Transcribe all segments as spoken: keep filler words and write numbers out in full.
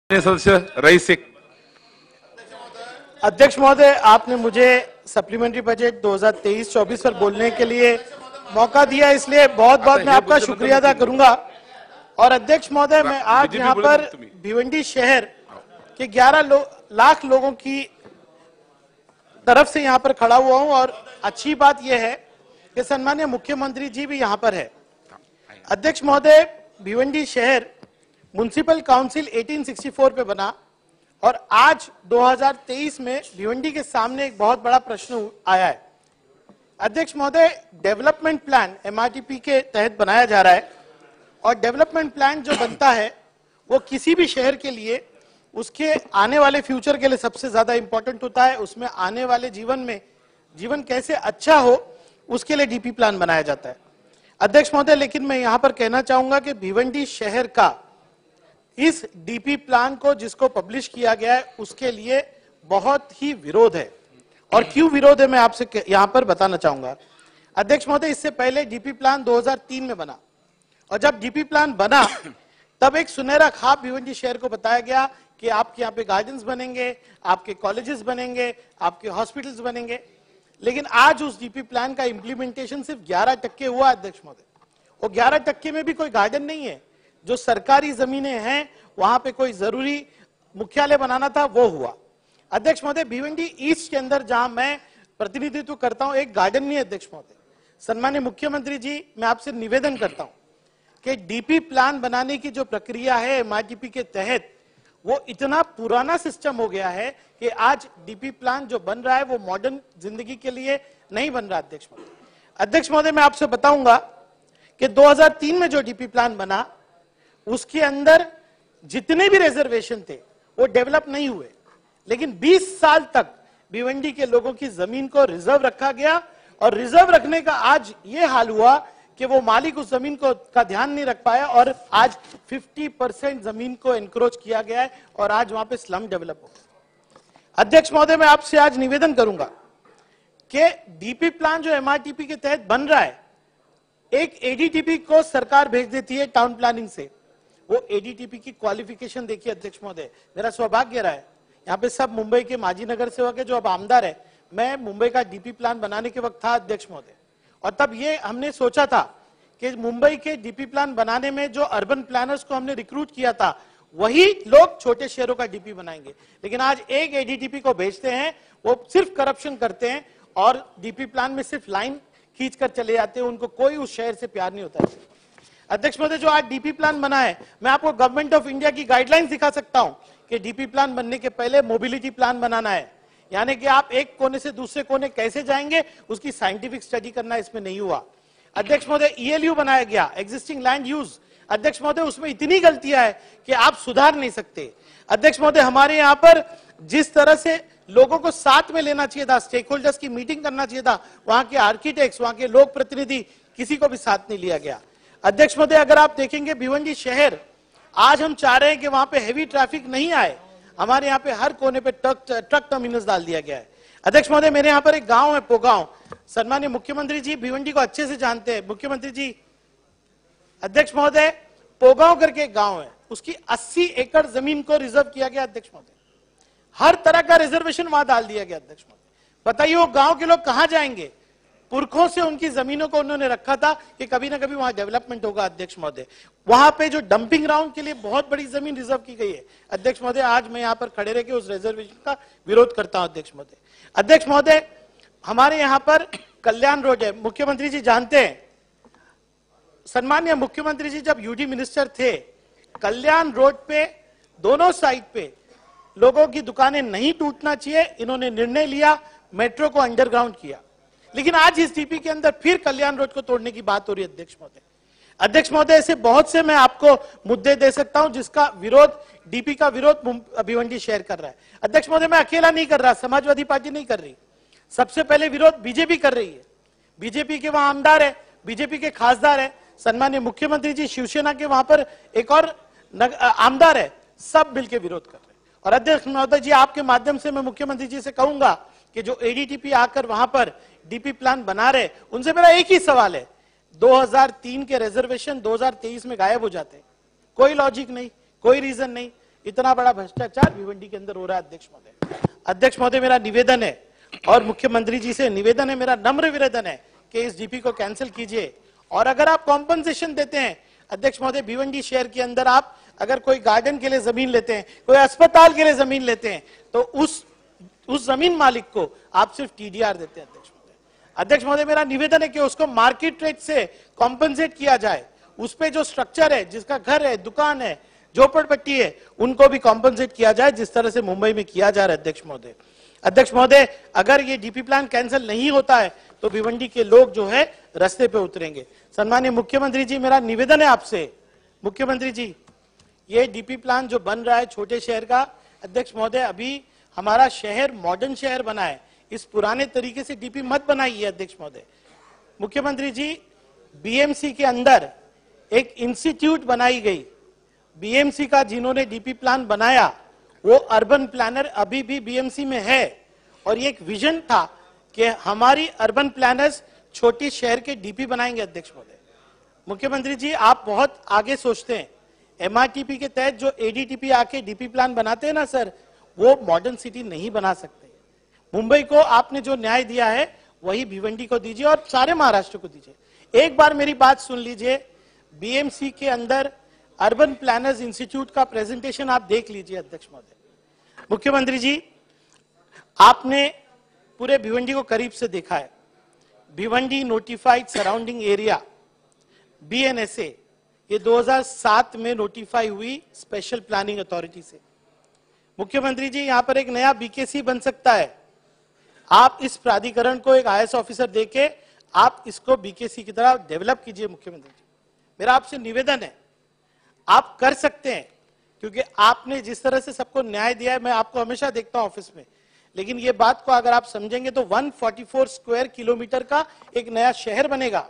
सदस्य रईस शेख। अध्यक्ष महोदय, आपने मुझे सप्लीमेंट्री बजट दो हज़ार तेईस चौबीस पर बोलने के लिए मौका दिया, इसलिए बहुत बहुत मैं आपका शुक्रिया अदा करूंगा। और अध्यक्ष महोदय, मैं आज यहाँ पर भिवंडी शहर के ग्यारह लो, लाख लोगों की तरफ से यहाँ पर खड़ा हुआ हूँ और अच्छी बात यह है कि सम्मानीय मुख्यमंत्री जी भी यहाँ पर है। अध्यक्ष महोदय, भिवंडी शहर म्युनिसिपल काउंसिल अठारह सौ चौंसठ पे बना और आज दो हज़ार तेईस में भिवंडी के सामने एक बहुत बड़ा प्रश्न आया है। अध्यक्ष महोदय, डेवलपमेंट प्लान एमआरटीपी के तहत बनाया जा रहा है और डेवलपमेंट प्लान जो बनता है वो किसी भी शहर के लिए उसके आने वाले फ्यूचर के लिए सबसे ज्यादा इंपॉर्टेंट होता है। उसमें आने वाले जीवन में जीवन कैसे अच्छा हो उसके लिए डीपी प्लान बनाया जाता है। अध्यक्ष महोदय, लेकिन मैं यहां पर कहना चाहूंगा कि भिवंडी शहर का इस डीपी प्लान को जिसको पब्लिश किया गया है उसके लिए बहुत ही विरोध है। और क्यों विरोध है मैं आपसे यहां पर बताना चाहूंगा। अध्यक्ष महोदय, इससे पहले डीपी प्लान दो हज़ार तीन में बना और जब डीपी प्लान बना तब एक सुनहरा ख्वाब भिवंडी शहर को बताया गया कि आपके यहाँ पे गार्डन्स बनेंगे, आपके कॉलेजेस बनेंगे, आपके हॉस्पिटल्स बनेंगे। लेकिन आज उस डीपी प्लान का इंप्लीमेंटेशन सिर्फ ग्यारह टक्के हुआ। अध्यक्ष महोदय, वो ग्यारह टक्के में भी कोई गार्डन नहीं है। जो सरकारी जमीनें हैं वहां पे कोई जरूरी मुख्यालय बनाना था वो हुआ। अध्यक्ष महोदय, भिवंडी ईस्ट के अंदर जहां मैं प्रतिनिधित्व करता हूं एक गार्डन नहीं है। अध्यक्ष महोदय, सम्मानीय मुख्यमंत्री जी, मैं आपसे निवेदन करता हूं कि डीपी प्लान बनाने की जो प्रक्रिया है एमआरटीपी के तहत वो इतना पुराना सिस्टम हो गया है कि आज डीपी प्लान जो बन रहा है वो मॉडर्न जिंदगी के लिए नहीं बन रहा। अध्यक्ष महोदय अध्यक्ष महोदय मैं आपसे बताऊंगा कि दो हज़ार तीन में जो डीपी प्लान बना उसके अंदर जितने भी रिजर्वेशन थे वो डेवलप नहीं हुए, लेकिन बीस साल तक भिवंडी के लोगों की जमीन को रिजर्व रखा गया और रिजर्व रखने का आज ये हाल हुआ कि वो मालिक उस जमीन को का ध्यान नहीं रख पाया और आज पचास परसेंट जमीन को एनक्रोच किया गया है और आज वहां पे स्लम डेवलप हो गया। अध्यक्ष महोदय, मैं आपसे आज निवेदन करूंगा कि डीपी प्लान जो एमआरटीपी के तहत बन रहा है एक एडीटीपी को सरकार भेज देती है टाउन प्लानिंग से। वो एडीटीपी की क्वालिफिकेशन देखिए अध्यक्ष महोदय, मेरा सौभाग्य रहा है यहाँ पे सब मुंबई के माजी नगर सेवक है जो अब आमदार है। मैं मुंबई का डीपी प्लान बनाने के वक्त था अध्यक्ष महोदय, और तब ये हमने सोचा था कि मुंबई के डीपी प्लान बनाने में जो अर्बन प्लानर्स को हमने रिक्रूट किया था वही लोग छोटे शहरों का डीपी बनाएंगे। लेकिन आज एक एडीटीपी को भेजते हैं, वो सिर्फ करप्शन करते हैं और डीपी प्लान में सिर्फ लाइन खींच कर चले जाते हैं, उनको कोई उस शहर से प्यार नहीं होता है। अध्यक्ष महोदय, जो आज डीपी प्लान बना है मैं आपको गवर्नमेंट ऑफ इंडिया की गाइडलाइंस दिखा सकता हूं कि डीपी प्लान बनने के पहले मोबिलिटी प्लान बनाना है, यानी कि आप एक कोने से दूसरे कोने कैसे जाएंगे उसकी साइंटिफिक स्टडी करना इसमें नहीं हुआ। अध्यक्ष महोदय, ईएलयू बनाया गया, एग्जिस्टिंग लैंड यूज। अध्यक्ष महोदय, उसमें इतनी गलतियां है कि आप सुधार नहीं सकते। अध्यक्ष महोदय, हमारे यहाँ पर जिस तरह से लोगों को साथ में लेना चाहिए था, स्टेक होल्डर्स की मीटिंग करना चाहिए था, वहां के आर्किटेक्ट्स, वहां के लोक प्रतिनिधि, किसी को भी साथ नहीं लिया गया। अध्यक्ष महोदय, अगर आप देखेंगे भिवंडी शहर आज हम चाह रहे हैं कि वहां पे हैवी ट्रैफिक नहीं आए, हमारे यहाँ पे हर कोने पे ट्रक ट्रक टर्मिनस डाल दिया गया है। अध्यक्ष महोदय, मेरे यहाँ पर एक गांव है पोगांव, सम्मानीय मुख्यमंत्री जी भिवंडी को अच्छे से जानते हैं। मुख्यमंत्री जी, अध्यक्ष महोदय, पोगांव करके एक गांव है, उसकी अस्सी एकड़ जमीन को रिजर्व किया गया। अध्यक्ष महोदय, हर तरह का रिजर्वेशन वहां डाल दिया गया। अध्यक्ष महोदय, बताइए वो गांव के लोग कहां जाएंगे? पुरखों से उनकी जमीनों को उन्होंने रखा था कि कभी ना कभी वहां डेवलपमेंट होगा। अध्यक्ष महोदय, वहां पे जो डंपिंग ग्राउंड के लिए बहुत बड़ी जमीन रिजर्व की गई है। अध्यक्ष महोदय, आज मैं यहां पर खड़े रह के उस रिजर्वेशन का विरोध करता हूं। अध्यक्ष महोदय अध्यक्ष महोदय हमारे यहां पर कल्याण रोड है, मुख्यमंत्री जी जानते हैं, सम्मानीय मुख्यमंत्री जी जब यूडी मिनिस्टर थे कल्याण रोड पे दोनों साइड पे लोगों की दुकानें नहीं टूटना चाहिए, इन्होंने निर्णय लिया, मेट्रो को अंडरग्राउंड किया। लेकिन आज इस डीपी के अंदर फिर कल्याण रोड को तोड़ने की बात हो रही है। अध्यक्ष महोदय अध्यक्ष महोदय ऐसे बहुत से मैं आपको मुद्दे दे सकता हूं जिसका विरोध डीपी का विरोध भिवंडी शहर कर रहा है। अध्यक्ष महोदय, मैं अकेला नहीं कर रहा, समाजवादी पार्टी नहीं कर रही, सबसे पहले विरोध बीजेपी कर रही है। बीजेपी के वहां आमदार है, बीजेपी के खासदार है, सम्मानीय मुख्यमंत्री जी शिवसेना के वहां पर एक और आमदार है, सब मिलकर विरोध कर रहे हैं। और अध्यक्ष महोदय जी, आपके माध्यम से मैं मुख्यमंत्री जी से कहूंगा कि जो एडीटीपी आकर वहां पर डीपी प्लान बना रहे उनसे मेरा एक ही सवाल है, दो हज़ार तीन के रिजर्वेशन दो हज़ार तेईस में गायब हो जाते, कोई लॉजिक नहीं, कोई रीजन नहीं। इतना बड़ा भ्रष्टाचार भिवंडी के अंदर हो रहा है अध्यक्ष महोदय। अध्यक्ष महोदय, मेरा निवेदन है और मुख्यमंत्री जी से निवेदन है, मेरा नम्र निवेदन है कि इस डीपी को कैंसिल कीजिए। और अगर आप कॉम्पनसेशन देते हैं अध्यक्ष महोदय, भिवंडी शहर के अंदर आप अगर कोई गार्डन के लिए जमीन लेते हैं, कोई अस्पताल के लिए जमीन लेते हैं, तो उस उस जमीन मालिक को आप सिर्फ टीडीआर देते हैं अध्यक्ष महोदय। अध्यक्ष महोदय, मेरा निवेदन है कि उसको मार्केट रेट से कॉम्पनसेट किया जाए। उस पे जो स्ट्रक्चर है, जिसका घर है, दुकान है, झोपड़पट्टी है, उनको भी कॉम्पनसेट किया जाए, जिस तरह से मुंबई में किया जा रहा है अध्यक्ष महोदय। अध्यक्ष महोदय, अगर ये डीपी प्लान कैंसिल नहीं होता है तो भिवंडी के लोग जो है रास्ते पे उतरेंगे। सम्माननीय मुख्यमंत्री जी, मेरा निवेदन है आपसे, मुख्यमंत्री जी, ये डीपी प्लान जो बन रहा है छोटे शहर का, अध्यक्ष महोदय, अभी हमारा शहर मॉडर्न शहर बना है, इस पुराने तरीके से डीपी मत बनाइए अध्यक्ष महोदय। मुख्यमंत्री जी, बीएमसी के अंदर एक इंस्टीट्यूट बनाई गई, बीएमसी का जिन्होंने डीपी प्लान बनाया वो अर्बन प्लानर अभी भी बीएमसी में है, और ये एक विजन था कि हमारी अर्बन प्लानर्स छोटी शहर के डीपी बनाएंगे अध्यक्ष महोदय। मुख्यमंत्री जी, आप बहुत आगे सोचते हैं। एमआरटीपी के तहत जो एडीटीपी आके डीपी प्लान बनाते हैं ना सर, वो मॉडर्न सिटी नहीं बना सकते। मुंबई को आपने जो न्याय दिया है वही भिवंडी को दीजिए और सारे महाराष्ट्र को दीजिए। एक बार मेरी बात सुन लीजिए, बीएमसी के अंदर अर्बन प्लानर्स इंस्टीट्यूट का प्रेजेंटेशन आप देख लीजिए अध्यक्ष महोदय। मुख्यमंत्री जी, आपने पूरे भिवंडी को करीब से देखा है। Bhiwandi notified surrounding area BNSA, ये दो हज़ार सात में नोटिफाई हुई स्पेशल प्लानिंग अथॉरिटी से। मुख्यमंत्री जी, यहां पर एक नया बीकेसी बन सकता है। आप इस प्राधिकरण को एक आईएएस ऑफिसर देके आप इसको बीकेसी की तरह डेवलप कीजिए। मुख्यमंत्री जी, मेरा आपसे निवेदन है, आप कर सकते हैं, क्योंकि आपने जिस तरह से सबको न्याय दिया है, मैं आपको हमेशा देखता हूं ऑफिस में, लेकिन ये बात को अगर आप समझेंगे तो एक सौ चौवालीस स्क्वायर किलोमीटर का एक नया शहर बनेगा।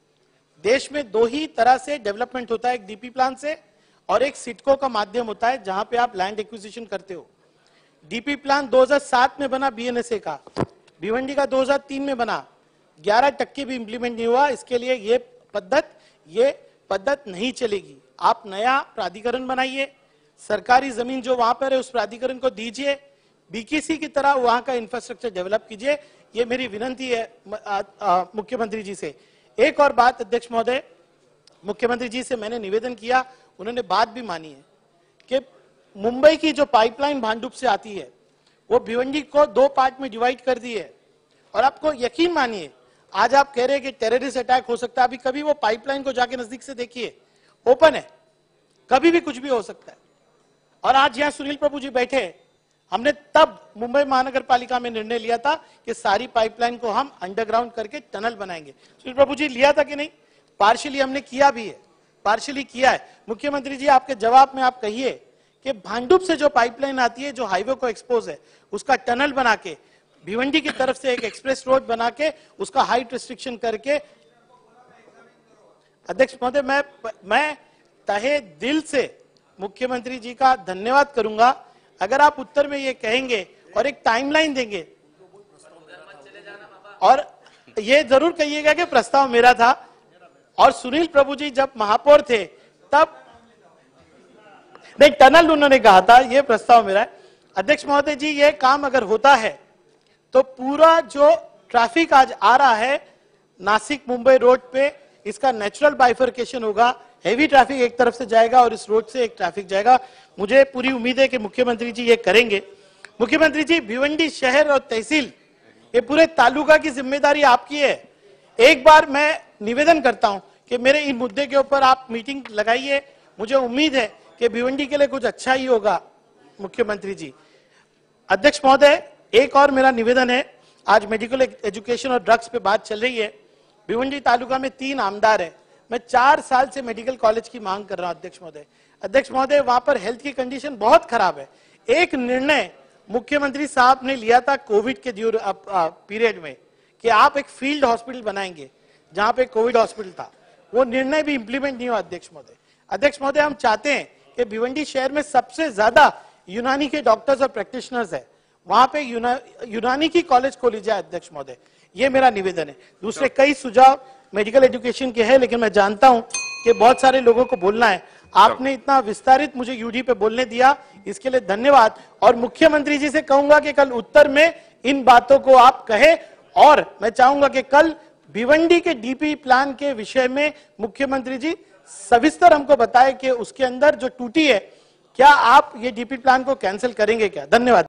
देश में दो ही तरह से डेवलपमेंट होता है, एक डीपी प्लान से और एक सिटको का माध्यम होता है जहां पे आप लैंड एक्विजिशन करते हो। डीपी प्लान दो हज़ार सात में बना बीएनएसए का, भिवंडी का दो हज़ार तीन में बना, ग्यारह टक्के भी इंप्लीमेंट नहीं हुआ। इसके लिए ये पद्धत ये पद्धत नहीं चलेगी। आप नया प्राधिकरण बनाइए, सरकारी जमीन जो वहां पर है उस प्राधिकरण को दीजिए, बीकेसी की तरह वहां का इंफ्रास्ट्रक्चर डेवलप कीजिए। ये मेरी विनती है मुख्यमंत्री जी से। एक और बात अध्यक्ष महोदय, मुख्यमंत्री जी से मैंने निवेदन किया, उन्होंने बात भी मानी है कि मुंबई की जो पाइपलाइन भांडुप से आती है वो भिवंडी को दो पार्ट में डिवाइड कर दी है। और आपको यकीन मानिए, आज आप कह रहे हैं कि टेररिस्ट अटैक हो सकता है, अभी कभी वो पाइपलाइन को जाके नजदीक से देखिए, ओपन है, कभी भी कुछ भी हो सकता है। और आज यहां सुनील प्रभु जी बैठे, हमने तब मुंबई महानगर पालिका में निर्णय लिया था कि सारी पाइपलाइन को हम अंडरग्राउंड करके टनल बनाएंगे। सुनील प्रभु जी, लिया था कि नहीं? पार्शियली हमने किया भी है, पार्शियली किया है। मुख्यमंत्री जी, आपके जवाब में आप कहिए कि भांडुप से जो पाइपलाइन आती है, जो हाईवे को एक्सपोज है, उसका टनल बना के भिवंडी की तरफ से एक एक्सप्रेस रोड बना के उसका हाइट रिस्ट्रिक्शन करके। अध्यक्ष महोदय, मैं मैं तहे दिल से मुख्यमंत्री जी का धन्यवाद करूंगा अगर आप उत्तर में ये कहेंगे और एक टाइमलाइन देंगे, और ये जरूर कहिएगा कि प्रस्ताव मेरा था और सुनील प्रभु जी जब महापौर थे तब नहीं, टनल उन्होंने कहा था, ये प्रस्ताव मेरा है। अध्यक्ष महोदय जी, ये काम अगर होता है तो पूरा जो ट्रैफिक आज आ रहा है नासिक मुंबई रोड पे, इसका नेचुरल बाइफर्केशन होगा। हेवी ट्रैफिक एक तरफ से जाएगा और इस रोड से एक ट्रैफिक जाएगा। मुझे पूरी उम्मीद है कि मुख्यमंत्री जी ये करेंगे। मुख्यमंत्री जी, भिवंडी शहर और तहसील, ये पूरे तालुका की जिम्मेदारी आपकी है। एक बार मैं निवेदन करता हूं कि मेरे इन मुद्दे के ऊपर आप मीटिंग लगाइए। मुझे उम्मीद है कि भिवंडी के लिए कुछ अच्छा ही होगा। मुख्यमंत्री जी, अध्यक्ष महोदय, एक और मेरा निवेदन है, आज मेडिकल एजुकेशन और ड्रग्स पे बात चल रही है। भिवंडी तालुका में तीन आमदार है, मैं चार साल से मेडिकल कॉलेज की मांग कर रहा हूं अध्यक्ष महोदय। अध्यक्ष महोदय, वहां पर हेल्थ की कंडीशन बहुत खराब है। एक निर्णय मुख्यमंत्री साहब ने लिया था कोविड के पीरियड में कि आप एक फील्ड हॉस्पिटल बनाएंगे जहां पे कोविड हॉस्पिटल था, वो निर्णय भी इंप्लीमेंट नहीं हुआ अध्यक्ष महोदय। अध्यक्ष महोदय, हम चाहते हैं कि भिवंडी शहर में सबसे ज्यादा यूनानी के डॉक्टर्स और प्रैक्टिशनर्स है, वहां पे यूना, यूनानी की कॉलेज खोली जाए अध्यक्ष महोदय, ये मेरा निवेदन है। दूसरे कई सुझाव मेडिकल एजुकेशन के हैं, लेकिन मैं जानता हूं कि बहुत सारे लोगों को बोलना है। आपने इतना विस्तारित मुझे यूडी पे बोलने दिया, इसके लिए धन्यवाद। और मुख्यमंत्री जी से कहूंगा कि कल उत्तर में इन बातों को आप कहें, और मैं चाहूंगा कि कल भिवंडी के डीपी प्लान के विषय में मुख्यमंत्री जी सविस्तर हमको बताएं कि उसके अंदर जो टूटी है, क्या आप ये डीपी प्लान को कैंसिल करेंगे क्या? धन्यवाद।